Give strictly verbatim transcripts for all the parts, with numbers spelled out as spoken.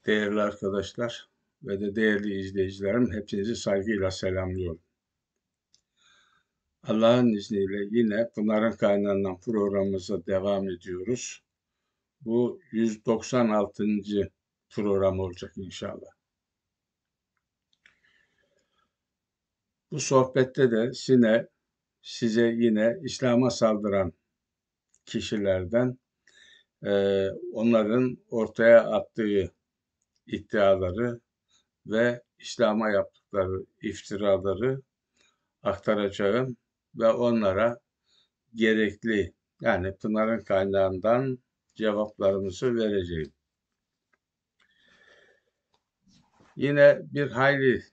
Değerli arkadaşlar ve de değerli izleyicilerim, hepinizi saygıyla selamlıyorum. Allah'ın izniyle yine Pınar'ın Kaynağı'ndan programımıza devam ediyoruz. Bu yüz doksan altıncı program olacak inşallah. Bu sohbette de yine size yine İslam'a saldıran kişilerden e, onların ortaya attığı iddiaları ve İslam'a yaptıkları iftiraları aktaracağım ve onlara gerekli, yani Pınar'ın kaynağından cevaplarımızı vereceğim. Yine bir hayli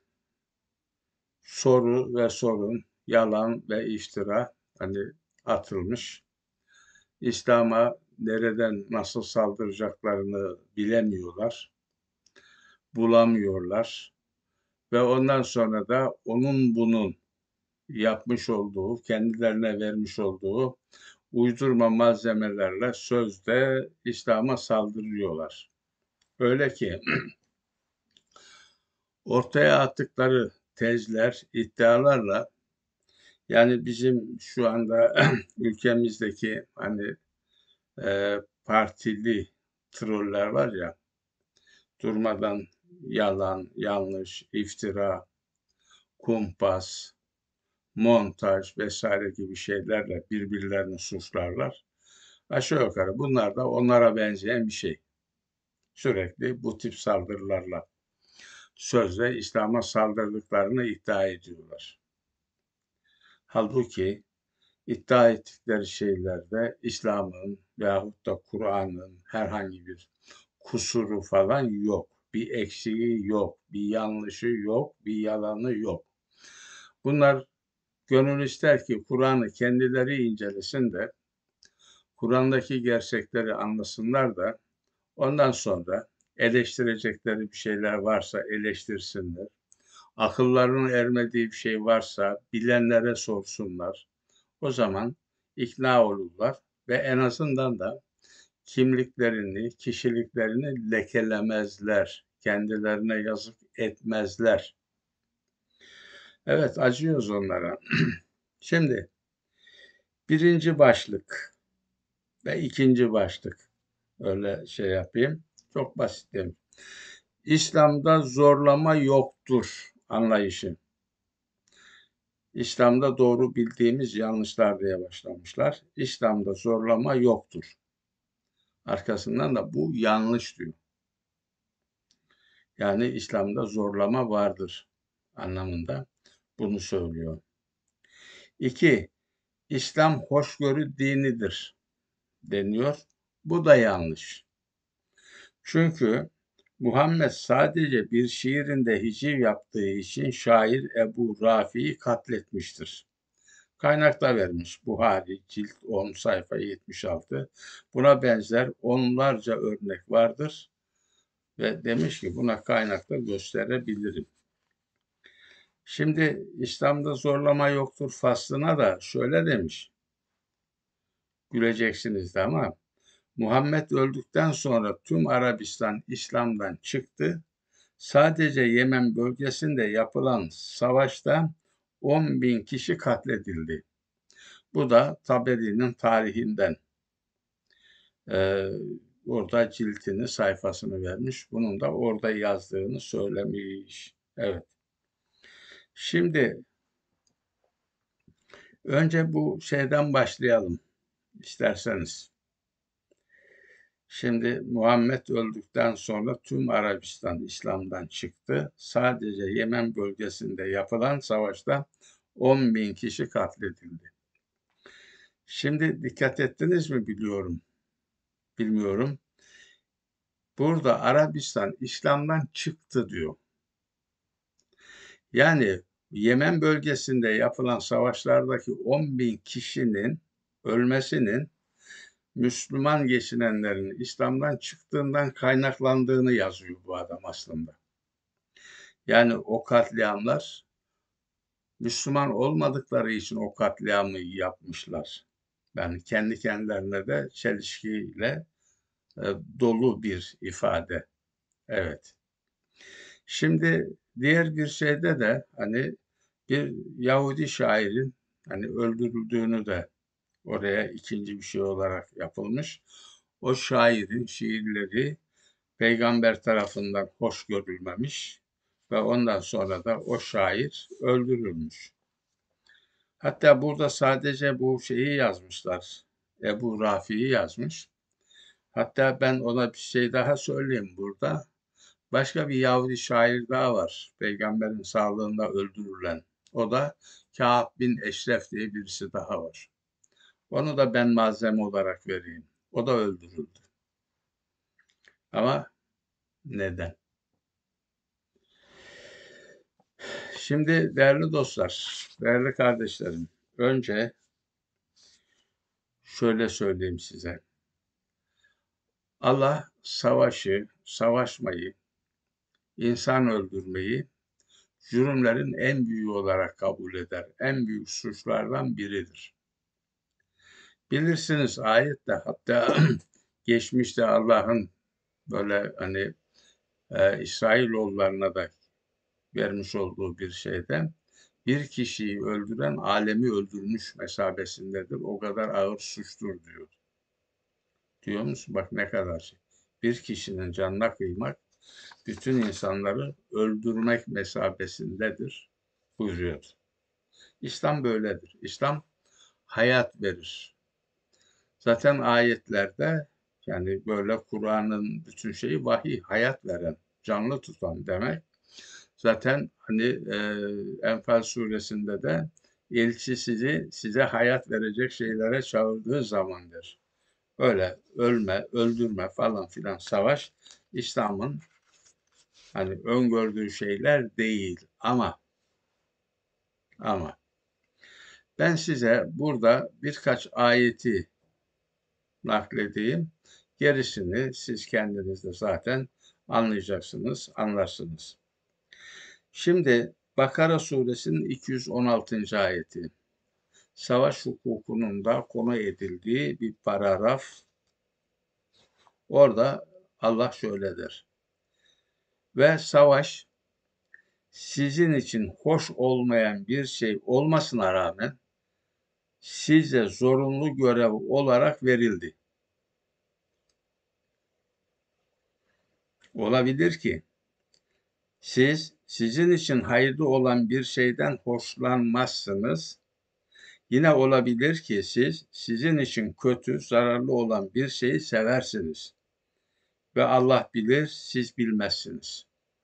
soru ve sorun, yalan ve iftira hani atılmış. İslam'a nereden nasıl saldıracaklarını bilemiyorlar, bulamıyorlar ve ondan sonra da onun bunun yapmış olduğu, kendilerine vermiş olduğu uydurma malzemelerle sözde İslam'a saldırıyorlar. Öyle ki ortaya attıkları tezler, iddialarla, yani bizim şu anda ülkemizdeki hani e, partili troller var ya, durmadan yalan, yanlış, iftira, kumpas, montaj vesaire gibi şeylerle birbirlerini suçlarlar. Aşağı yukarı bunlar da onlara benzeyen bir şey. Sürekli bu tip saldırılarla sözde İslam'a saldırdıklarını iddia ediyorlar. Halbuki iddia ettikleri şeylerde İslam'ın veyahut da Kur'an'ın herhangi bir kusuru falan yok. Bir eksiği yok, bir yanlışı yok, bir yalanı yok. Bunlar gönül ister ki Kur'an'ı kendileri incelesin de Kur'an'daki gerçekleri anlasınlar da ondan sonra eleştirecekleri bir şeyler varsa eleştirsinler. Akıllarının ermediği bir şey varsa bilenlere sorsunlar. O zaman ikna olurlar ve en azından da kimliklerini, kişiliklerini lekelemezler. Kendilerine yazık etmezler. Evet, acıyoruz onlara. Şimdi birinci başlık ve ikinci başlık, öyle şey yapayım. Çok basit demiş. İslam'da zorlama yoktur anlayışı. İslam'da doğru bildiğimiz yanlışlar diye başlamışlar. İslam'da zorlama yoktur. Arkasından da bu yanlış diyor. Yani İslam'da zorlama vardır anlamında bunu söylüyor. İki, İslam hoşgörü dinidir deniyor. Bu da yanlış. Çünkü Muhammed sadece bir şiirinde hiciv yaptığı için şair Ebu Rafi'yi katletmiştir. Kaynakta vermiş Buhari cilt on sayfa yetmiş altı. Buna benzer onlarca örnek vardır ve demiş ki buna kaynakta gösterebilirim. Şimdi İslam'da zorlama yoktur faslına da şöyle demiş. Güleceksiniz de ama Muhammed öldükten sonra tüm Arabistan İslam'dan çıktı. Sadece Yemen bölgesinde yapılan savaşta on bin kişi katledildi. Bu da Taberi'nin tarihinden. Ee, orada ciltini, sayfasını vermiş. Bunun da orada yazdığını söylemiş. Evet. Şimdi önce bu şeyden başlayalım isterseniz. Şimdi Muhammed öldükten sonra tüm Arabistan İslam'dan çıktı. Sadece Yemen bölgesinde yapılan savaşta on bin kişi katledildi. Şimdi dikkat ettiniz mi biliyorum, bilmiyorum. Burada Arabistan İslam'dan çıktı diyor. Yani Yemen bölgesinde yapılan savaşlardaki on bin kişinin ölmesinin Müslüman geçinenlerin İslam'dan çıktığından kaynaklandığını yazıyor bu adam aslında. Yani o katliamlar Müslüman olmadıkları için o katliamı yapmışlar. Yani kendi kendilerine de çelişkiyle e, dolu bir ifade. Evet. Şimdi diğer bir şeyde de hani bir Yahudi şairin hani öldürüldüğünü de oraya ikinci bir şey olarak yapılmış. O şairin şiirleri peygamber tarafından hoş görülmemiş ve ondan sonra da o şair öldürülmüş. Hatta burada sadece bu şeyi yazmışlar. Ebu Rafi'yi yazmış. Hatta ben ona bir şey daha söyleyeyim burada. Başka bir Yahudi şair daha var. Peygamberin sağlığında öldürülen. O da Kâb bin Eşref diye birisi daha var. Onu da ben malzeme olarak vereyim. O da öldürüldü. Ama neden? Şimdi değerli dostlar, değerli kardeşlerim, önce şöyle söyleyeyim size. Allah savaşı, savaşmayı, insan öldürmeyi cürümlerin en büyüğü olarak kabul eder. En büyük suçlardan biridir. Bilirsiniz ayette hatta geçmişte Allah'ın böyle hani e, İsrailoğullarına da vermiş olduğu bir şeyden bir kişiyi öldüren alemi öldürmüş mesabesindedir. O kadar ağır suçtur diyor. Diyor musun? Bak ne kadar şey. Bir kişinin canına kıymak bütün insanları öldürmek mesabesindedir buyuruyor. İslam böyledir. İslam hayat verir. Zaten ayetlerde yani böyle Kur'an'ın bütün şeyi vahiy, hayat veren, canlı tutan demek. Zaten hani e, Enfal suresinde de elçi sizi size hayat verecek şeylere çağırdığı zamandır. Öyle ölme, öldürme falan filan savaş İslam'ın hani öngördüğü şeyler değil ama ama ben size burada birkaç ayeti nakledeyim. Gerisini siz kendiniz de zaten anlayacaksınız, anlarsınız. Şimdi Bakara suresinin iki yüz on altıncı ayeti. Savaş hukukunun da konu edildiği bir paragraf. Orada Allah şöyle der. Ve savaş sizin için hoş olmayan bir şey olmasına rağmen size zorunlu görev olarak verildi. Olabilir ki siz sizin için hayırlı olan bir şeyden hoşlanmazsınız. Yine olabilir ki siz sizin için kötü, zararlı olan bir şeyi seversiniz. Ve Allah bilir, siz bilmezsiniz.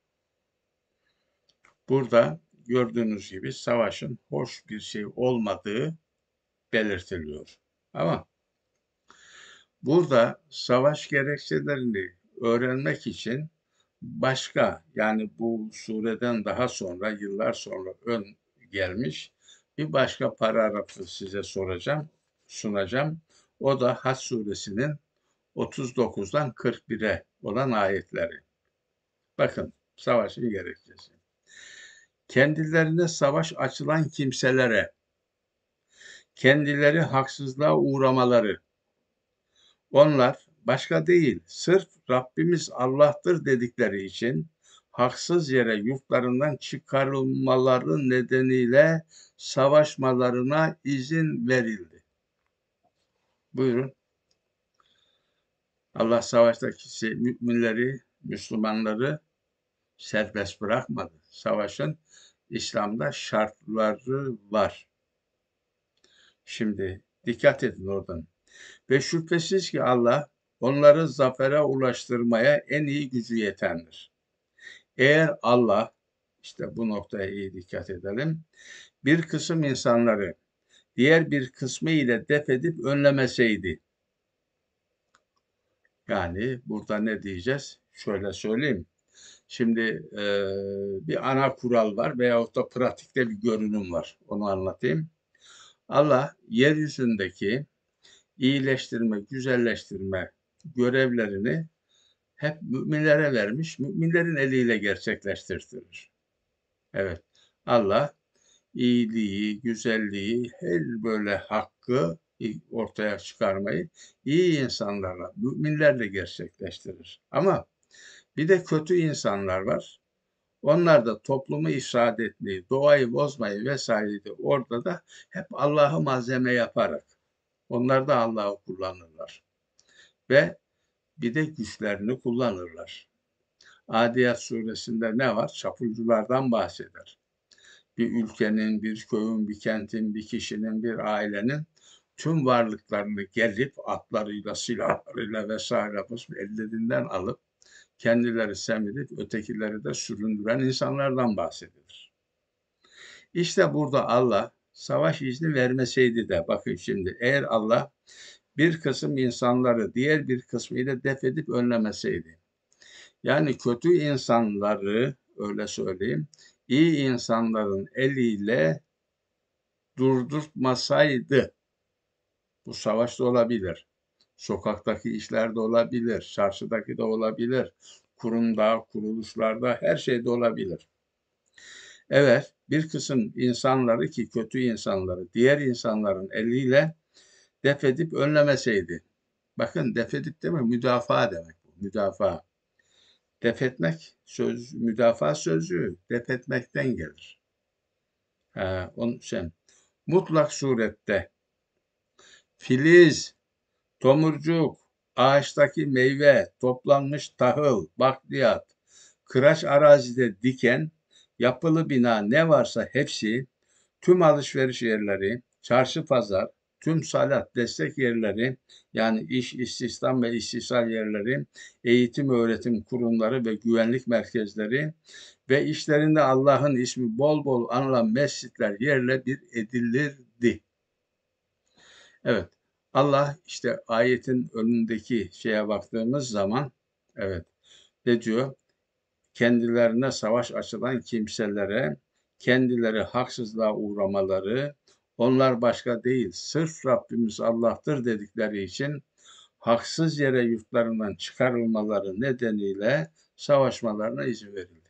Burada gördüğünüz gibi savaşın hoş bir şey olmadığı belirtiliyor. Ama burada savaş gerekçelerini öğrenmek için başka yani bu sureden daha sonra yıllar sonra ön gelmiş bir başka paragrafı size soracağım, sunacağım. O da Hac suresinin otuz dokuzdan kırk bire olan ayetleri. Bakın savaşın gerekçesi. Kendilerine savaş açılan kimselere kendileri haksızlığa uğramaları, onlar başka değil, sırf Rabbimiz Allah'tır dedikleri için haksız yere yurtlarından çıkarılmaları nedeniyle savaşmalarına izin verildi. Buyurun. Allah savaştaki müminleri, Müslümanları serbest bırakmadı. Savaşın İslam'da şartları var. Şimdi dikkat edin oradan. Ve şüphesiz ki Allah onları zafere ulaştırmaya en iyi gücü yetendir. Eğer Allah, işte bu noktaya iyi dikkat edelim, bir kısım insanları diğer bir kısmı ile def edip önlemeseydi, yani burada ne diyeceğiz? Şöyle söyleyeyim. Şimdi e, bir ana kural var veyahut da pratikte bir görünüm var. Onu anlatayım. Allah yeryüzündeki iyileştirme, güzelleştirme görevlerini hep müminlere vermiş, müminlerin eliyle gerçekleştirir. Evet, Allah iyiliği, güzelliği, her böyle hakkı ortaya çıkarmayı iyi insanlarla, müminlerle gerçekleştirir. Ama Bir de kötü insanlar var. Onlar da toplumu ifsad etmeyi, doğayı bozmayı vesaire orada da hep Allah'ı malzeme yaparak onlar da Allah'ı kullanırlar. Ve bir de güçlerini kullanırlar. Adiyat suresinde ne var? Çapulculardan bahseder. Bir ülkenin, bir köyün, bir kentin, bir kişinin, bir ailenin tüm varlıklarını gelip atlarıyla, silahlarıyla vesaire ellerinden alıp kendileri semirip ötekileri de süründüren insanlardan bahsedilir. İşte burada Allah savaş izni vermeseydi de bakın şimdi eğer Allah bir kısım insanları diğer bir kısmıyla def edip önlemeseydi, yani kötü insanları öyle söyleyeyim, iyi insanların eliyle durdurtmasaydı, bu savaş da olabilir, sokaktaki işler de olabilir, çarşıdaki de olabilir, kurumda, kuruluşlarda her şeyde olabilir. Evet, bir kısım insanları ki kötü insanları diğer insanların eliyle def edip önlemeseydi. Bakın def edip değil mi? Müdafaa demek bu. Müdafaa. Def etmek, söz, müdafaa sözcüğü def etmekten gelir. Ha, onun için mutlak surette filiz, tomurcuk, ağaçtaki meyve, toplanmış tahıl, bakliyat, kıraç arazide diken, yapılı bina ne varsa hepsi, tüm alışveriş yerleri, çarşı pazar, tüm salat destek yerleri, yani iş, istihdam ve istisal yerleri, eğitim öğretim kurumları ve güvenlik merkezleri ve işlerinde Allah'ın ismi bol bol anılan mescitler yerle bir edilirdi. Evet, Allah işte ayetin önündeki şeye baktığımız zaman, evet, ne diyor? Kendilerine savaş açılan kimselere kendileri haksızlığa uğramaları, onlar başka değil, sırf Rabbimiz Allah'tır dedikleri için haksız yere yurtlarından çıkarılmaları nedeniyle savaşmalarına izin verildi.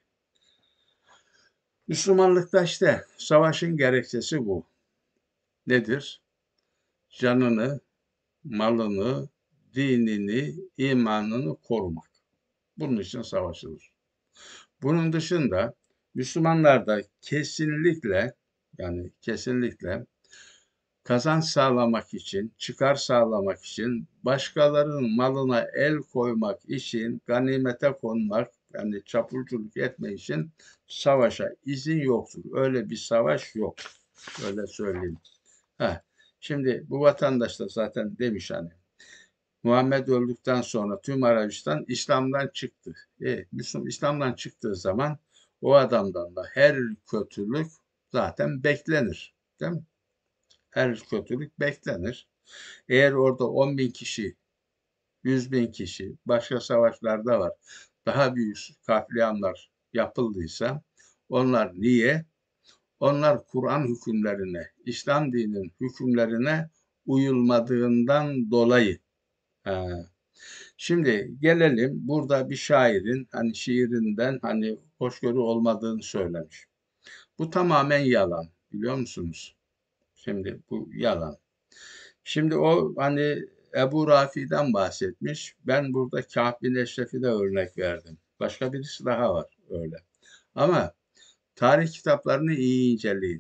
Müslümanlıkta işte savaşın gerekçesi bu. Nedir? Canını, malını, dinini, imanını korumak. Bunun için savaşılır. Bunun dışında Müslümanlar da kesinlikle yani kesinlikle kazanç sağlamak için, çıkar sağlamak için, başkalarının malına el koymak için, ganimete konmak, yani çapulculuk etmek için savaşa izin yoktur. Öyle bir savaş yok. Öyle söyleyeyim. Heh. Şimdi bu vatandaş da zaten demiş hani Muhammed öldükten sonra tüm Arabistan İslam'dan çıktı. E, Müslüman İslam'dan çıktığı zaman o adamdan da her kötülük zaten beklenir. Değil mi? Her kötülük beklenir. Eğer orada on bin kişi, yüz bin kişi başka savaşlarda var. Daha büyük katliamlar yapıldıysa onlar niye? Onlar Kur'an hükümlerine, İslam dininin hükümlerine uyulmadığından dolayı. Ha. Şimdi gelelim burada bir şairin hani şiirinden hani hoşgörü olmadığını söylemiş. Bu tamamen yalan biliyor musunuz? Şimdi bu yalan. Şimdi o hani Ebu Rafi'den bahsetmiş. Ben burada Kâb bin Eşref'i de örnek verdim. Başka birisi daha var öyle. Ama tarih kitaplarını iyi inceleyin.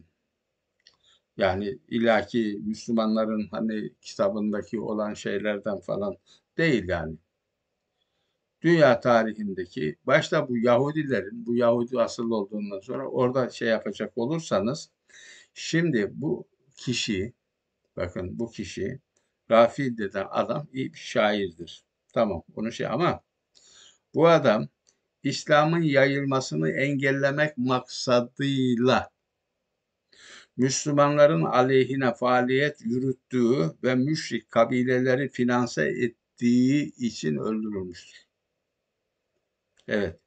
Yani ilaki Müslümanların hani kitabındaki olan şeylerden falan değil yani. Dünya tarihindeki başta bu Yahudilerin, bu Yahudi asıl olduğundan sonra orada şey yapacak olursanız şimdi bu kişi bakın bu kişi Rafi deden adam iyi bir şairdir. Tamam onu şey ama bu adam İslam'ın yayılmasını engellemek maksadıyla Müslümanların aleyhine faaliyet yürüttüğü ve müşrik kabileleri finanse ettiği için öldürülmüştür. Evet.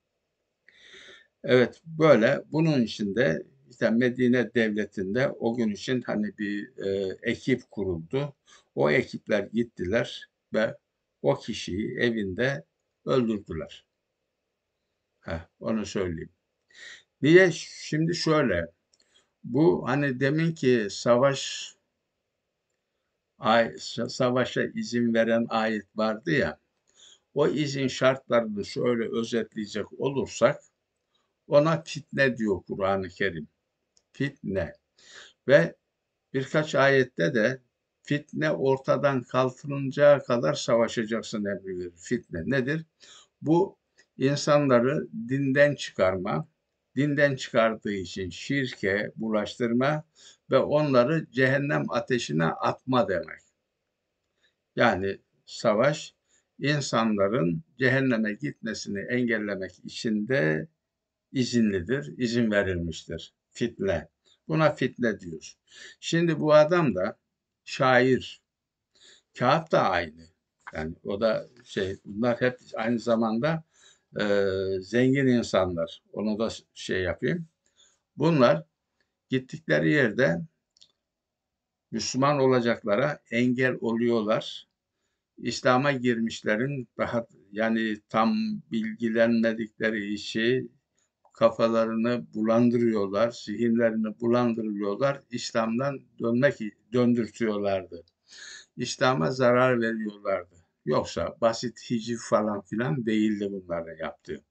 Evet böyle. Bunun için de işte Medine Devleti'nde o gün için hani bir e, ekip kuruldu. O ekipler gittiler ve o kişiyi evinde öldürdüler. Heh, onu söyleyeyim. Niye? Şimdi şöyle. Bu hani deminki savaş ay, savaşa izin veren ayet vardı ya. O izin şartlarını şöyle özetleyecek olursak, ona fitne diyor Kur'an-ı Kerim. Fitne. Ve birkaç ayette de fitne ortadan kalkınıncaya kadar savaşacaksın emri verir. Fitne nedir? Bu insanları dinden çıkarma, dinden çıkardığı için şirke bulaştırma ve onları cehennem ateşine atma demek. Yani savaş insanların cehenneme gitmesini engellemek için de izinlidir, izin verilmiştir. Fitne. Buna fitne diyoruz. Şimdi bu adam da şair. Kâb da aynı. Yani o da şey, bunlar hep aynı zamanda e, zengin insanlar. Onu da şey yapayım. Bunlar gittikleri yerde Müslüman olacaklara engel oluyorlar. İslam'a girmişlerin daha yani tam bilgilenmedikleri işi kafalarını bulandırıyorlar, zihinlerini bulandırıyorlar. İslam'dan dönmek döndürtüyorlardı. İslam'a zarar veriyorlardı. Yoksa basit hiciv falan filan değildi bunların yaptığı.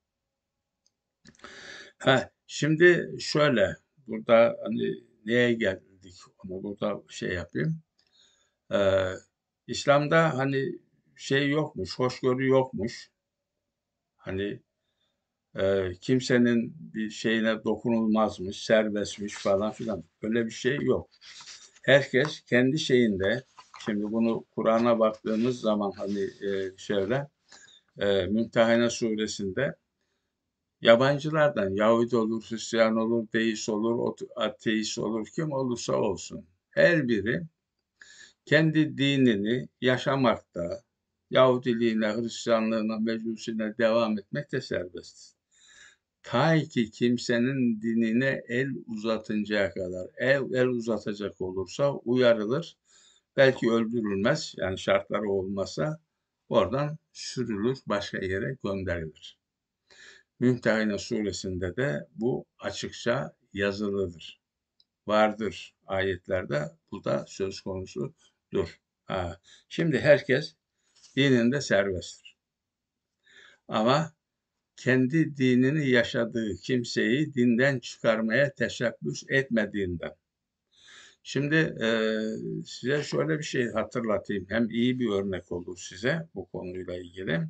Ha, şimdi şöyle, burada hani neye geldik onu burada şey yapayım. Ee, İslam'da hani şey yokmuş, hoşgörü yokmuş. Hani e, kimsenin bir şeyine dokunulmazmış, serbestmiş falan filan. Öyle bir şey yok. Herkes kendi şeyinde, şimdi bunu Kur'an'a baktığımız zaman hani e, şöyle, e, Mümtehine suresinde yabancılardan Yahudi olur, Hristiyan olur, deist olur, ateist olur, kim olursa olsun. Her biri kendi dinini yaşamakta, Yahudiliğine, Hristiyanlığına, Mecusine devam etmekte serbest. Ta ki kimsenin dinine el uzatıncaya kadar, el, el uzatacak olursa uyarılır, belki öldürülmez, yani şartları olmasa oradan sürülür, başka yere gönderilir. Mümtehine suresinde de bu açıkça yazılıdır. Vardır ayetlerde, bu da söz konusudur. Ha. Şimdi herkes dininde serbesttir. Ama kendi dinini yaşadığı kimseyi dinden çıkarmaya teşebbüs etmediğinden. Şimdi e, size şöyle bir şey hatırlatayım. Hem iyi bir örnek olur size bu konuyla ilgili.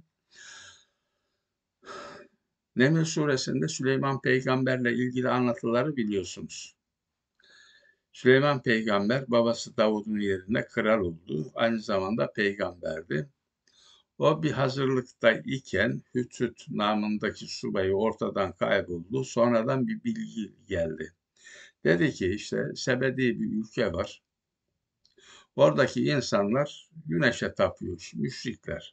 Neml suresinde Süleyman peygamberle ilgili anlatıları biliyorsunuz. Süleyman peygamber babası Davud'un yerine kral oldu. Aynı zamanda peygamberdi. O bir hazırlıkta iken Hüthüt namındaki subayı ortadan kayboldu. Sonradan bir bilgi geldi. Dedi ki işte Sebedi bir ülke var. Oradaki insanlar güneşe tapıyor, müşrikler.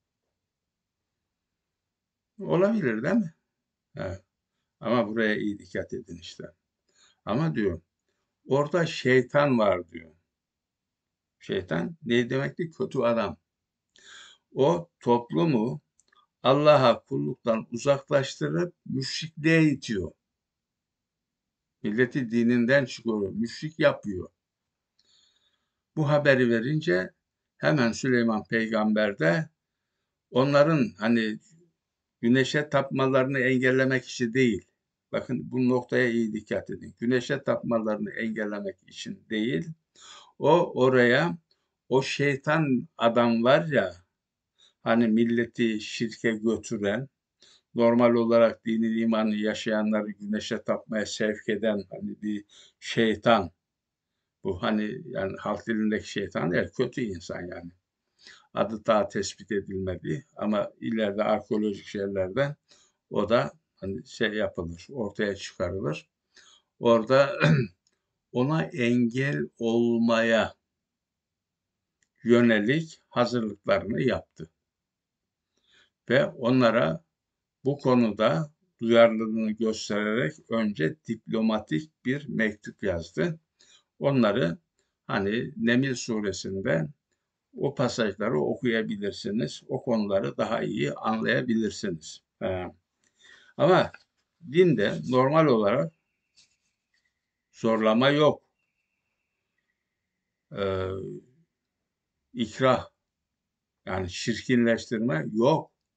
Olabilir değil mi? Evet. Ama buraya iyi dikkat edin işte. Ama diyor, orada şeytan var diyor. Şeytan ne demekti? Kötü adam. O toplumu Allah'a kulluktan uzaklaştırıp müşrikliğe itiyor. Milleti dininden çıkıyor, müşrik yapıyor. Bu haberi verince hemen Süleyman peygamber de onların hani güneşe tapmalarını engellemek için değil. Bakın bu noktaya iyi dikkat edin. Güneşe tapmalarını engellemek için değil. O oraya o şeytan adam var ya hani milleti şirke götüren, normal olarak dini imanı yaşayanları güneşe tapmaya sevk eden hani bir şeytan. Bu hani yani halk dilindeki şeytan değil, kötü insan yani. Adı daha tespit edilmedi ama ileride arkeolojik şeylerden o da hani şey yapılır, ortaya çıkarılır. Orada ona engel olmaya yönelik hazırlıklarını yaptı ve onlara bu konuda duyarlılığını göstererek önce diplomatik bir mektup yazdı. Onları hani Neml suresinde o pasajları okuyabilirsiniz. O konuları daha iyi anlayabilirsiniz. Ee, ama dinde normal olarak zorlama yok. Ee, ikrah yani çirkinleştirme yok.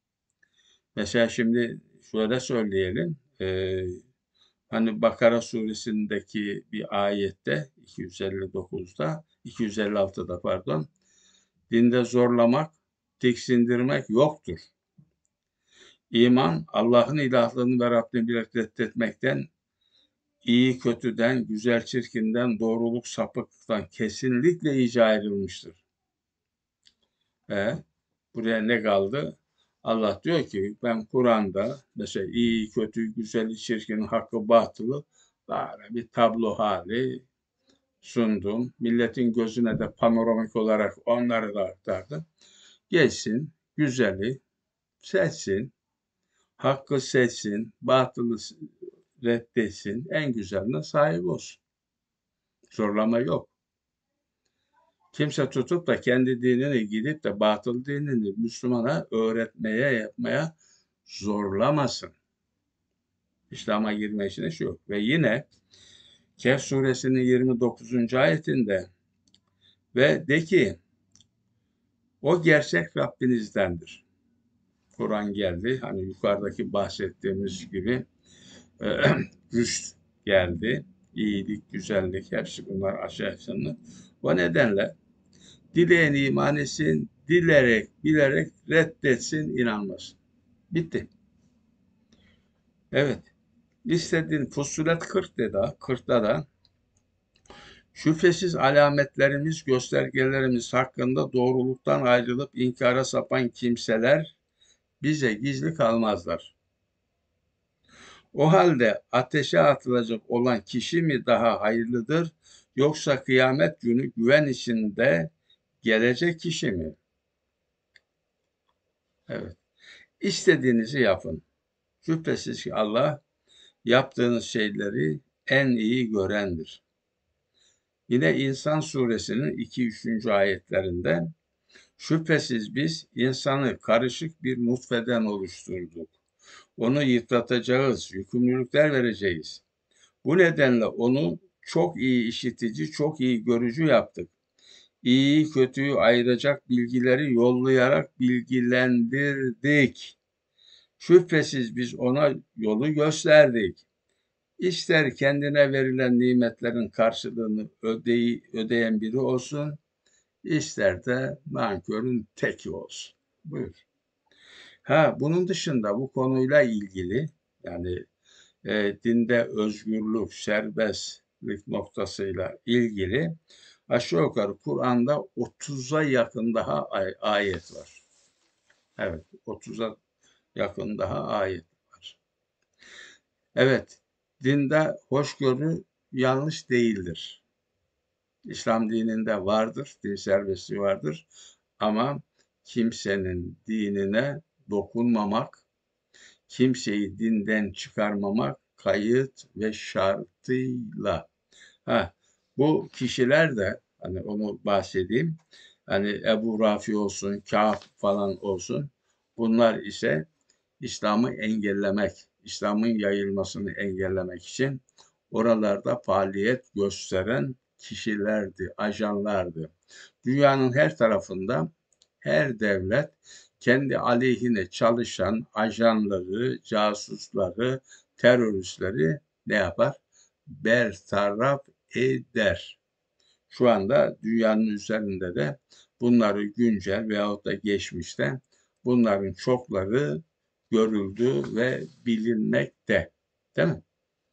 Mesela şimdi şöyle söyleyelim, eee, hani Bakara suresindeki bir ayette iki yüz elli dokuzda, iki yüz elli altıda pardon, dinde zorlamak, tiksindirmek yoktur. İman, Allah'ın ilahlığını ve Rabbini bilek reddetmekten, iyi kötüden, güzel çirkinden, doğruluk sapıklıktan kesinlikle iyice ayrılmıştır. E, buraya ne kaldı? Allah diyor ki ben Kur'an'da mesela iyi, kötü, güzeli, çirkini, hakkı, batılı böyle bir tablo hali sundum. Milletin gözüne de panoramik olarak onları da aktardım. Gelsin, güzeli seçsin, hakkı seçsin, batılı reddetsin, en güzeline sahip olsun. Zorlama yok. Kimse tutup da kendi dinini gidip de batıl dinini Müslümana öğretmeye, yapmaya zorlamasın. İslam'a girme işine şu yok. Ve yine Kehf suresinin yirmi dokuzuncu ayetinde ve de ki o gerçek Rabbinizdendir. Kur'an geldi. Hani yukarıdaki bahsettiğimiz gibi e, rüşt geldi. İyilik, güzellik hepsi bunlar aşağısında. O nedenle dileyen iman etsin, dilerek, bilerek reddetsin, inanmasın. Bitti. Evet. İstediğin Fussilet kırk dedi. kırkta da şüphesiz alametlerimiz, göstergelerimiz hakkında doğruluktan ayrılıp inkara sapan kimseler bize gizli kalmazlar. O halde ateşe atılacak olan kişi mi daha hayırlıdır, yoksa kıyamet günü güven içinde gelecek kişi mi? Evet. İstediğinizi yapın. Şüphesiz ki Allah yaptığınız şeyleri en iyi görendir. Yine İnsan suresinin iki üçüncü ayetlerinde şüphesiz biz insanı karışık bir nutfeden oluşturduk. Onu yıpratacağız, yükümlülükler vereceğiz. Bu nedenle onu çok iyi işitici, çok iyi görücü yaptık. İyiyi kötüyü ayıracak bilgileri yollayarak bilgilendirdik. Şüphesiz biz ona yolu gösterdik. İster kendine verilen nimetlerin karşılığını ödeyi, ödeyen biri olsun, ister de nankörün teki olsun. Buyur. Ha, bunun dışında bu konuyla ilgili yani e, dinde özgürlük, serbestlik noktasıyla ilgili aşağı yukarı Kur'an'da otuza yakın daha ay- ayet var. Evet, otuza yakın daha ayet var. Evet, dinde hoşgörü yanlış değildir. İslam dininde vardır, din serbestliği vardır. Ama kimsenin dinine dokunmamak, kimseyi dinden çıkarmamak kayıt ve şartıyla. Ha, bu kişiler de hani onu bahsedeyim. Hani Ebu Rafi olsun, Kâf falan olsun. Bunlar ise İslam'ı engellemek, İslam'ın yayılmasını engellemek için oralarda faaliyet gösteren kişilerdi, ajanlardı. Dünyanın her tarafında her devlet kendi aleyhine çalışan ajanları, casusları, teröristleri ne yapar? Bertaraf eder. Şu anda dünyanın üzerinde de bunları güncel veyahut da geçmişte bunların çokları görüldü ve bilinmekte. Değil mi?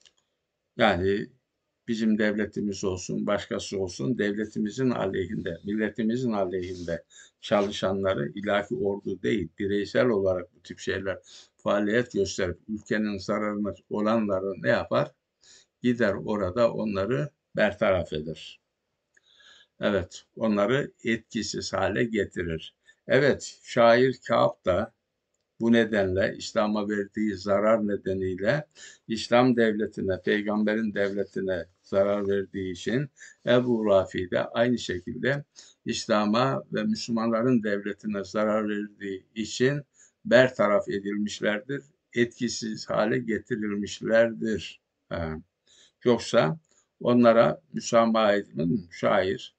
Yani bizim devletimiz olsun, başkası olsun, devletimizin aleyhinde, milletimizin aleyhinde çalışanları ilahi ordu değil, bireysel olarak bu tip şeyler faaliyet gösterip ülkenin zararına olanları ne yapar? Gider orada onları bertaraf eder. Evet, onları etkisiz hale getirir. Evet, şair Kâb da bu nedenle İslam'a verdiği zarar nedeniyle İslam devletine, peygamberin devletine zarar verdiği için Ebu Rafi de aynı şekilde İslam'a ve Müslümanların devletine zarar verdiği için bertaraf edilmişlerdir, etkisiz hale getirilmişlerdir. Ha. Yoksa onlara müsamaha edilen şair,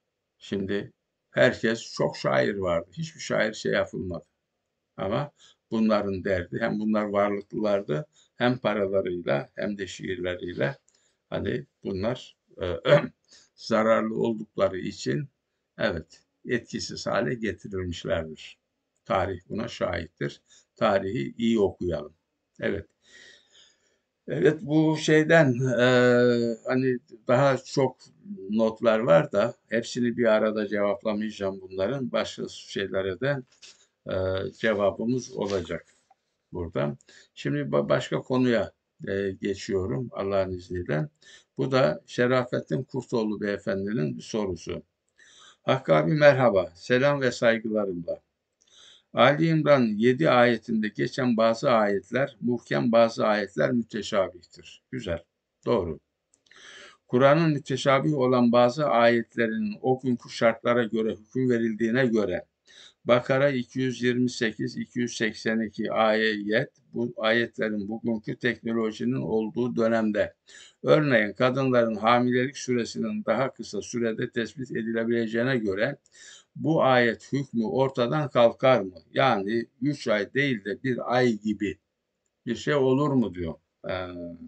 şimdi herkes çok şair vardı. Hiçbir şair şey yapılmadı. Ama bunların derdi. Hem bunlar varlıklılardı, hem paralarıyla hem de şiirleriyle. Hani bunlar e, zararlı oldukları için evet etkisiz hale getirilmişlerdir. Tarih buna şahittir. Tarihi iyi okuyalım. Evet. Evet bu şeyden eee, hani daha çok notlar var da hepsini bir arada cevaplamayacağım bunların. Başka şeylere de eee, cevabımız olacak burada. Şimdi ba- başka konuya eee, geçiyorum Allah'ın izniyle. Bu da Şerafettin Kurtoğlu beyefendinin bir sorusu. Hakkı abi merhaba, selam ve saygılarımla. Ali İmran yedi ayetinde geçen bazı ayetler muhkem, bazı ayetler müteşabihtir. Güzel, doğru. Kur'an'ın müteşabih olan bazı ayetlerinin o günkü şartlara göre hüküm verildiğine göre Bakara iki yüz yirmi sekiz iki yüz seksen iki ayet bu ayetlerin bugünkü teknolojinin olduğu dönemde örneğin kadınların hamilelik süresinin daha kısa sürede tespit edilebileceğine göre bu ayet hükmü ortadan kalkar mı? Yani üç ay değil de bir ay gibi bir şey olur mu diyor. Ee,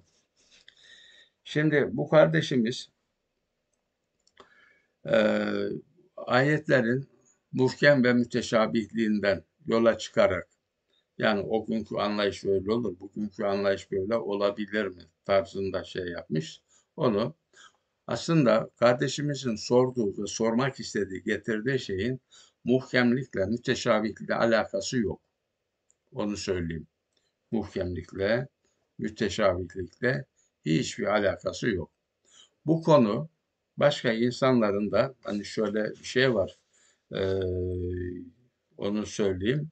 şimdi bu kardeşimiz e, ayetlerin muhkem ve müteşabihliğinden yola çıkarak yani o günkü anlayış öyle olur, bugünkü anlayış böyle olabilir mi tarzında şey yapmış. Onu aslında kardeşimizin sorduğu ve sormak istediği, getirdiği şeyin muhkemlikle, müteşabihlikle alakası yok. Onu söyleyeyim. Muhkemlikle, müteşabihlikle hiçbir alakası yok. Bu konu başka insanların da hani şöyle bir şey var. Ee, onu söyleyeyim.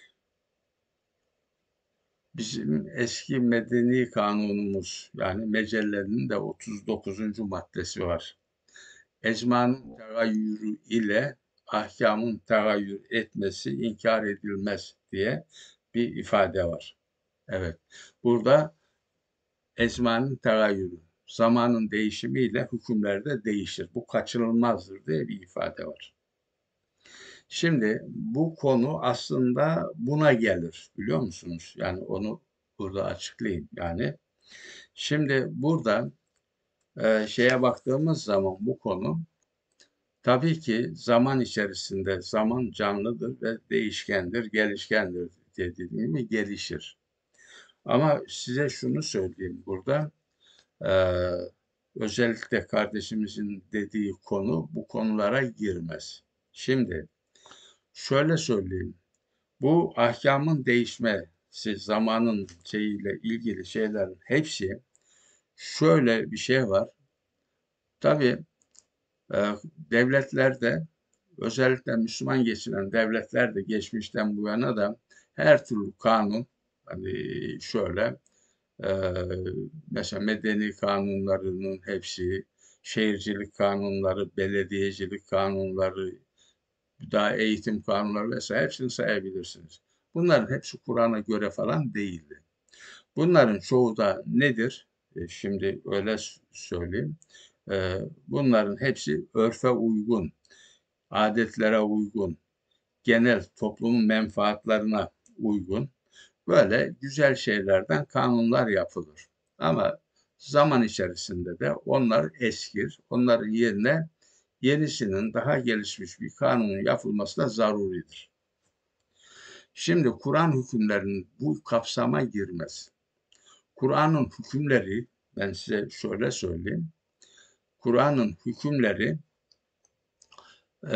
Bizim eski medeni kanunumuz yani Mecelle'nin de otuz dokuzuncu maddesi var. Ecmanın tegayyürü ile ahkamın tegayyür etmesi inkar edilmez diye bir ifade var. Evet. Burada ecmanın tegayyürü, zamanın değişimiyle hükümler de değişir. Bu kaçınılmazdır diye bir ifade var. Şimdi bu konu aslında buna gelir biliyor musunuz? Yani onu burada açıklayayım. Yani şimdi burada e, şeye baktığımız zaman bu konu tabii ki zaman içerisinde zaman canlıdır ve değişkendir, gelişkendir dediğim gibi gelişir. Ama size şunu söyleyeyim burada. e, özellikle kardeşimizin dediği konu bu konulara girmez. Şimdi şöyle söyleyeyim. Bu ahkamın değişmesi, zamanın şeyiyle ilgili şeylerin hepsi şöyle bir şey var. Tabii e, devletlerde özellikle Müslüman geçiren devletlerde geçmişten bu yana da her türlü kanun hani şöyle e, mesela medeni kanunlarının hepsi, şehircilik kanunları, belediyecilik kanunları, daha eğitim kanunları vesaire hepsini sayabilirsiniz. Bunların hepsi Kur'an'a göre falan değildi. Bunların çoğu da nedir? E, şimdi öyle söyleyeyim. E, bunların hepsi örfe uygun, adetlere uygun, genel toplumun menfaatlarına uygun. Böyle güzel şeylerden kanunlar yapılır. Ama zaman içerisinde de onlar eskir. Onların yerine yenisinin daha gelişmiş bir kanunun yapılması da zaruridir. Şimdi Kur'an hükümlerinin bu kapsama girmez. Kur'an'ın hükümleri, ben size şöyle söyleyeyim. Kur'an'ın hükümleri e,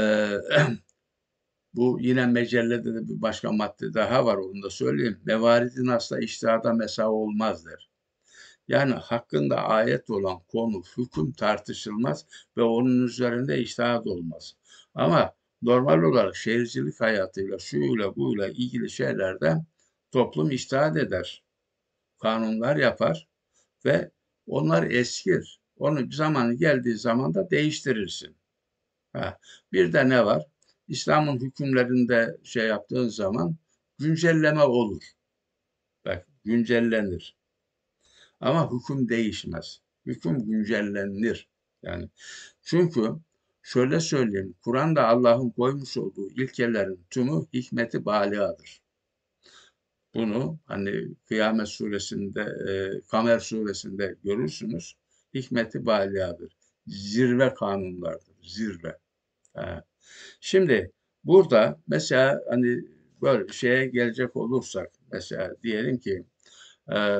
bu yine mecellede de bir başka madde daha var onu da söyleyeyim. Mevaridin asla içtihada mesao olmaz der. Yani hakkında ayet olan konu, hüküm tartışılmaz ve onun üzerinde içtihat olmaz. Ama normal olarak şehircilik hayatıyla, şuyla buyla ilgili şeylerde toplum içtihat eder. Kanunlar yapar ve onlar eskir. Onu bir zamanı geldiği zaman da değiştirirsin. Ha. Bir de ne var? İslam'ın hükümlerinde şey yaptığın zaman güncelleme olur. Bak güncellenir. Ama hüküm değişmez. Hüküm güncellenir. Yani çünkü şöyle söyleyeyim. Kur'an'da Allah'ın koymuş olduğu ilkelerin tümü hikmeti baligadır. Bunu hani Kıyamet Suresinde, eee, Kamer Suresinde görürsünüz. Hikmeti bâliadır. Zirve kanunlardır, zirve. Eee, şimdi burada mesela hani böyle şeye gelecek olursak mesela diyelim ki, eee,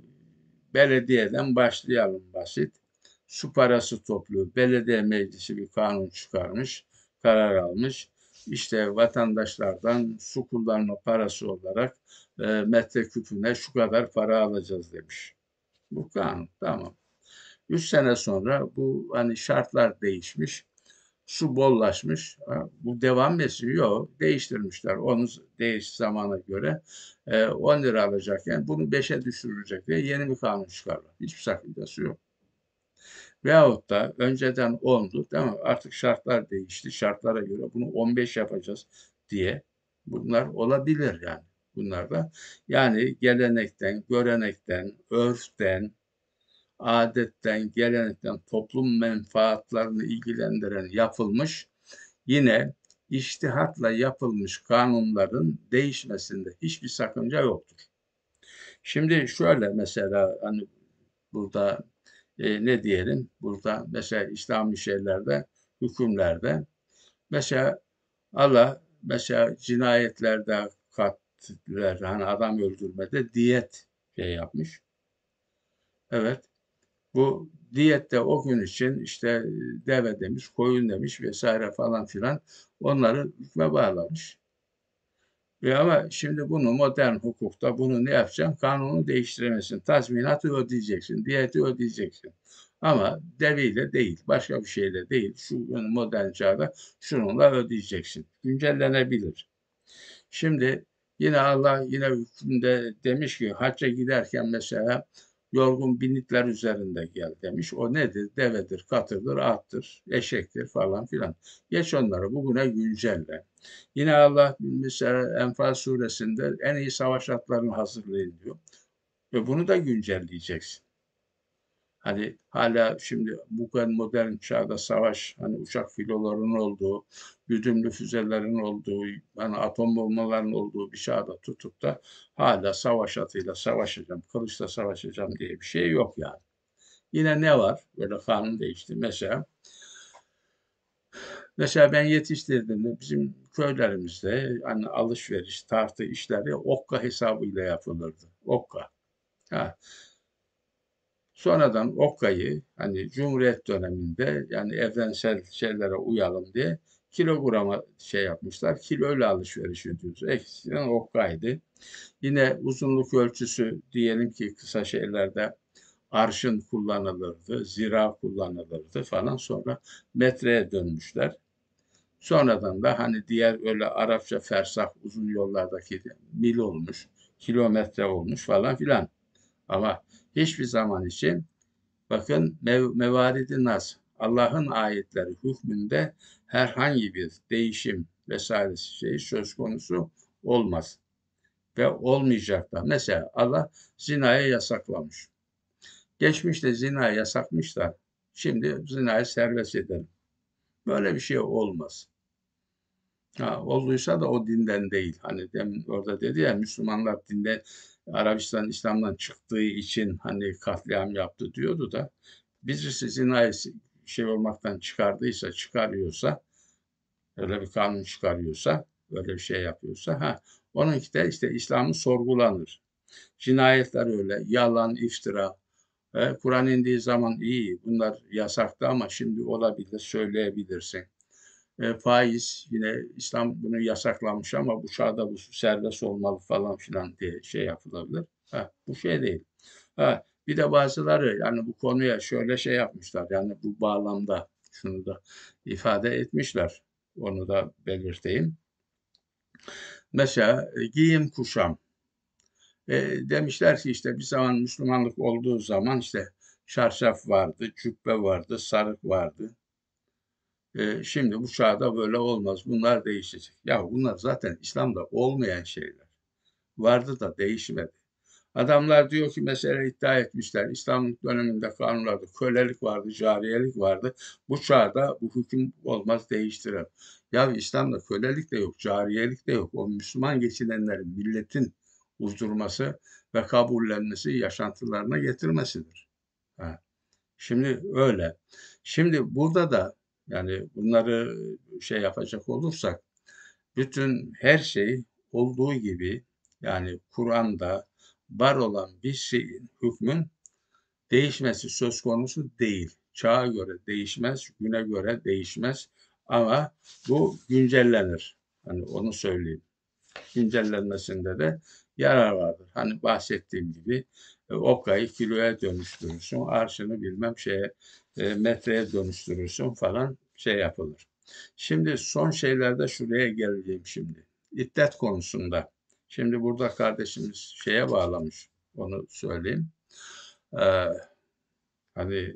belediyeden başlayalım basit. Su parası topluyor. Belediye meclisi bir kanun çıkarmış, karar almış. İşte vatandaşlardan su kullanma parası olarak e, metreküpüne şu kadar para alacağız demiş. Bu kanun, tamam. Üç sene sonra bu hani şartlar değişmiş, su bollaşmış. Ha, bu devam etsin. Yok, değiştirmişler. Onu değiş zamana göre e, on lira alacakken bunu beşe düşürecek diye yeni bir kanun çıkarlar. Hiçbir sakıncası yok. Veyahut da önceden ondu, değil mi? Artık şartlar değişti. Şartlara göre bunu on beş yapacağız diye bunlar olabilir yani. Bunlar da yani gelenekten, görenekten, örften, adetten, gelenekten toplum menfaatlarını ilgilendiren yapılmış, yine içtihatla yapılmış kanunların değişmesinde hiçbir sakınca yoktur. Şimdi şöyle mesela hani burada e, ne diyelim? Burada mesela İslami şeylerde, hükümlerde mesela Allah mesela cinayetlerde, katlerde hani adam öldürmede diyet şey yapmış. Evet. Bu diyette o gün için işte deve demiş, koyun demiş vesaire falan filan onları hükme bağlamış. E ama şimdi bunu modern hukukta bunu ne yapacaksın? Kanunu değiştiremezsin. Tazminatı ödeyeceksin, diyeti ödeyeceksin. Ama deviyle değil, başka bir şeyle değil. Şu modern çağda şununla ödeyeceksin. Güncellenebilir. Şimdi yine Allah yine hükmünde demiş ki hacca giderken mesela yorgun binlikler üzerinde gel demiş. O nedir? Devedir, katırdır, attır, eşektir falan filan. Geç onları bugüne güncelle. Yine Allah mesela Enfal suresinde en iyi savaş atlarını hazırlayın diyor. Ve bunu da güncelleyeceksin. Hani hala şimdi bu kadar modern çağda savaş, hani uçak filolarının olduğu, güdümlü füzelerin olduğu, hani atom bombalarının olduğu bir çağda tutup da hala savaş atıyla savaşacağım, kılıçla savaşacağım diye bir şey yok yani. Yine ne var? Böyle kanun değişti. Mesela mesela ben yetiştirdiğimde bizim köylerimizde hani alışveriş, tartı işleri okka hesabıyla yapılırdı. Okka. Ha, sonradan Okka'yı hani Cumhuriyet döneminde yani evrensel şeylere uyalım diye kilograma şey yapmışlar. Kiloyla alışveriş ediyoruz. Eskiden Okka'ydı. Yine uzunluk ölçüsü diyelim ki kısa şeylerde arşın kullanılırdı, zira kullanılırdı falan. Sonra metreye dönmüşler. Sonradan da hani diğer öyle Arapça fersah uzun yollardaki mil olmuş, kilometre olmuş falan filan. Ama hiçbir zaman için bakın mev mevaridi nas, Allah'ın ayetleri hükmünde herhangi bir değişim vesaire şey söz konusu olmaz ve olmayacak da. Mesela Allah zinayı yasaklamış. Geçmişte zina yasakmış da şimdi zinayı serbest edelim. Böyle bir şey olmaz. Ha, olduysa da o dinden değil. Hani demin orada dedi ya Müslümanlar dinden Arabistan İslam'dan çıktığı için hani katliam yaptı diyordu da birisi zinayı şey olmaktan çıkardıysa, çıkarıyorsa, öyle bir kanun çıkarıyorsa, öyle bir şey yapıyorsa, ha, onunki de işte İslam'ı sorgulanır. Cinayetler öyle, yalan, iftira. E, Kur'an indiği zaman iyi, bunlar yasaktı ama şimdi olabilir, söyleyebilirsin. E, faiz yine İslam bunu yasaklamış ama bu çağda bu serbest olmalı falan filan diye şey yapılabilir. Ha, bu şey değil. Ha, bir de bazıları yani bu konuya şöyle şey yapmışlar. Yani bu bağlamda şunu da ifade etmişler. Onu da belirteyim. Mesela e, giyim kuşam. E, demişler ki işte bir zaman Müslümanlık olduğu zaman işte çarşaf vardı, cübbe vardı, sarık vardı. E, şimdi bu çağda böyle olmaz. Bunlar değişecek. Ya bunlar zaten İslam'da olmayan şeyler. Vardı da değişmedi. Adamlar diyor ki mesela iddia etmişler. İslam döneminde kanunlarda kölelik vardı, cariyelik vardı. Bu çağda bu hüküm olmaz değiştirir. Ya İslam'da kölelik de yok, cariyelik de yok. O Müslüman geçinenlerin, milletin uydurması ve kabullenmesi, yaşantılarına getirmesidir. Ha, şimdi öyle. Şimdi burada da yani bunları şey yapacak olursak bütün her şey olduğu gibi yani Kur'an'da var olan bir şeyin hükmün değişmesi söz konusu değil. Çağa göre değişmez, güne göre değişmez ama bu güncellenir. Hani onu söyleyeyim. Güncellenmesinde de yarar vardır. Hani bahsettiğim gibi e, okayı kiloya dönüştürürsün, arşını bilmem şeye e, metreye dönüştürürsün falan şey yapılır. Şimdi son şeylerde şuraya geleceğim şimdi. İddet konusunda. Şimdi burada kardeşimiz şeye bağlamış. Onu söyleyeyim. Ee, hani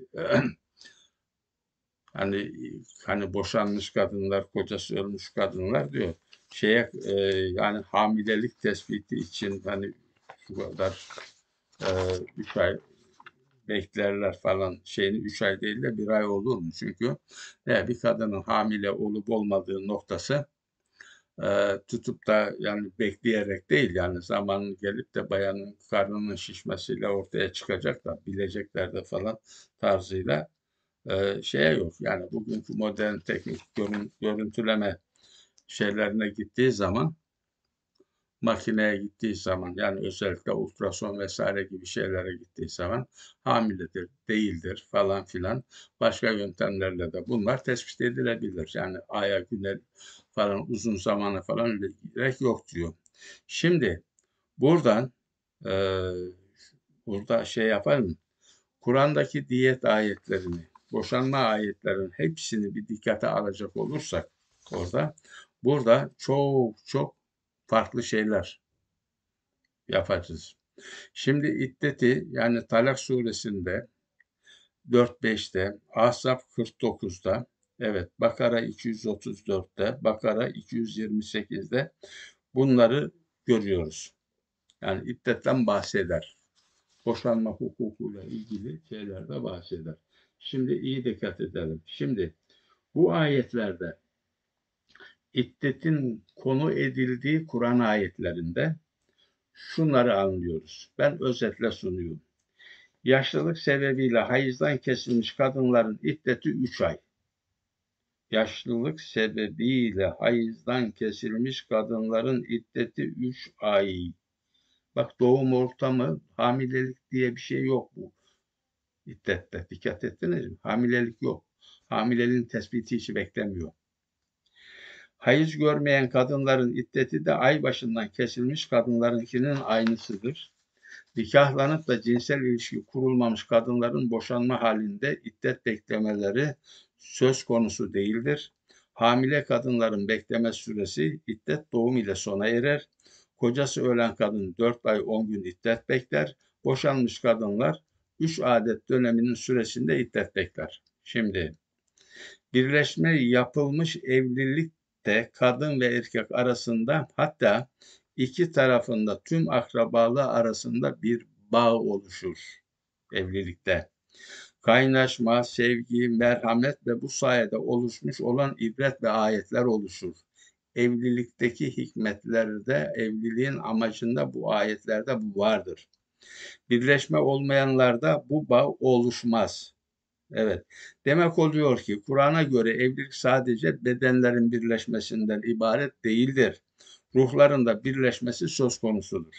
hani hani boşanmış kadınlar, kocası ölmüş kadınlar diyor. Şeye e, yani hamilelik tespiti için hani şu kadar e, üç ay beklerler falan şeyini üç ay değil de bir ay olur mu? Çünkü ne, bir kadının hamile olup olmadığı noktası e, tutup da yani bekleyerek değil yani zamanı gelip de bayanın karnının şişmesiyle ortaya çıkacak da bilecekler de falan tarzıyla e, şeye yok. Yani bugünkü modern teknik görün, görüntüleme şeylerine gittiği zaman makineye gittiği zaman yani özellikle ultrason vesaire gibi şeylere gittiği zaman hamiledir, değildir falan filan başka yöntemlerle de bunlar tespit edilebilir. Yani aya güne falan uzun zamana falan öyle gerek yok diyor. Şimdi buradan e, burada şey yapalım. Kur'an'daki diyet ayetlerini, boşanma ayetlerinin hepsini bir dikkate alacak olursak orada burada çok çok farklı şeyler yapacağız. Şimdi iddeti yani Talak suresinde dört beşte, Ahzab kırk dokuzda, evet Bakara iki yüz otuz dörtte, Bakara iki yüz yirmi sekizde bunları görüyoruz. Yani iddetten bahseder. Boşanma hukukuyla ilgili şeylerde bahseder. Şimdi iyi dikkat edelim. Şimdi bu ayetlerde iddetin konu edildiği Kur'an ayetlerinde şunları anlıyoruz. Ben özetle sunuyorum. Yaşlılık sebebiyle hayızdan kesilmiş kadınların iddeti üç ay. Yaşlılık sebebiyle hayızdan kesilmiş kadınların iddeti üç ay. Bak doğum ortamı, hamilelik diye bir şey yok bu iddette. Dikkat ettiniz mi? Hamilelik yok. Hamileliğin tespiti hiç beklemiyor. Hayız görmeyen kadınların iddeti de ay başından kesilmiş kadınlarınkinin aynısıdır. Nikahlanıp da cinsel ilişki kurulmamış kadınların boşanma halinde iddet beklemeleri söz konusu değildir. Hamile kadınların bekleme süresi iddet doğum ile sona erer. Kocası ölen kadın dört ay on gün iddet bekler. Boşanmış kadınlar üç adet döneminin süresinde iddet bekler. Şimdi birleşme yapılmış evlilikte kadın ve erkek arasında hatta iki tarafında tüm akrabalığı arasında bir bağ oluşur evlilikte. Kaynaşma, sevgi, merhamet ve bu sayede oluşmuş olan ibret ve ayetler oluşur. Evlilikteki hikmetlerde, evliliğin amacında bu ayetlerde bu vardır. Birleşme olmayanlarda bu bağ oluşmaz. Evet. Demek oluyor ki Kur'an'a göre evlilik sadece bedenlerin birleşmesinden ibaret değildir. Ruhların da birleşmesi söz konusudur.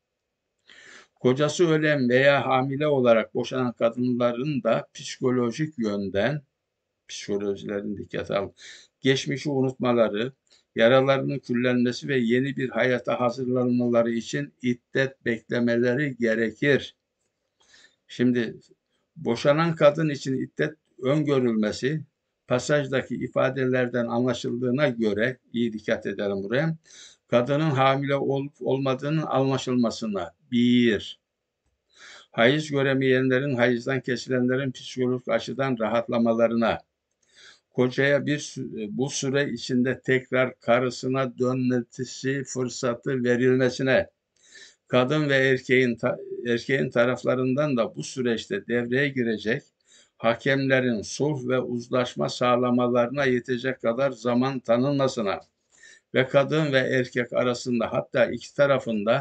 Kocası ölen veya hamile olarak boşanan kadınların da psikolojik yönden psikolojilerin dikkate al, geçmişi unutmaları, yaralarının küllenmesi ve yeni bir hayata hazırlanmaları için iddet beklemeleri gerekir. Şimdi boşanan kadın için iddet öngörülmesi pasajdaki ifadelerden anlaşıldığına göre iyi dikkat edelim buraya. Kadının hamile olup olmadığının anlaşılmasına bir, hayız göremeyenlerin hayızdan kesilenlerin psikolojik açıdan rahatlamalarına, kocaya bir bu süre içinde tekrar karısına dönmesi fırsatı verilmesine, kadın ve erkeğin erkeğin taraflarından da bu süreçte devreye girecek hakemlerin sulh ve uzlaşma sağlamalarına yetecek kadar zaman tanınmasına ve kadın ve erkek arasında hatta iki tarafında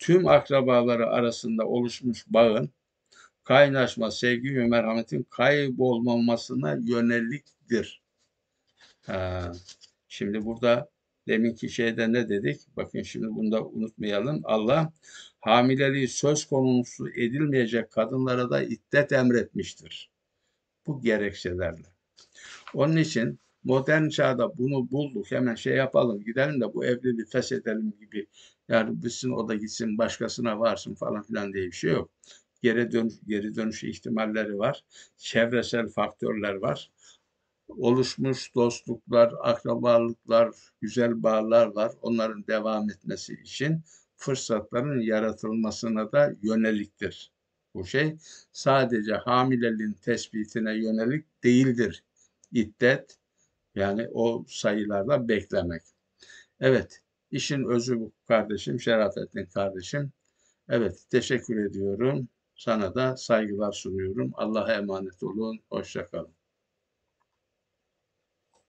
tüm akrabaları arasında oluşmuş bağın, kaynaşma, sevgi ve merhametin kaybolmamasına yöneliktir. Ha, şimdi burada deminki şeyde ne dedik? Bakın şimdi bunu da unutmayalım. Allah hamileliği söz konusu edilmeyecek kadınlara da iddet emretmiştir. Bu gerekçelerle. Onun için modern çağda bunu bulduk, hemen şey yapalım, gidelim de bu evliliği feshedelim gibi. Yani bitsin o da gitsin başkasına varsın falan filan diye bir şey yok. Geri dönüş, geri dönüş ihtimalleri var. Çevresel faktörler var. Oluşmuş dostluklar, akrabalıklar, güzel bağlar var. Onların devam etmesi için fırsatların yaratılmasına da yöneliktir. Bu şey sadece hamileliğin tespitine yönelik değildir. İddet, yani o sayılarda beklemek. Evet, işin özü bu kardeşim, Şerafettin kardeşim. Evet, teşekkür ediyorum. Sana da saygılar sunuyorum. Allah'a emanet olun. Hoşça kalın.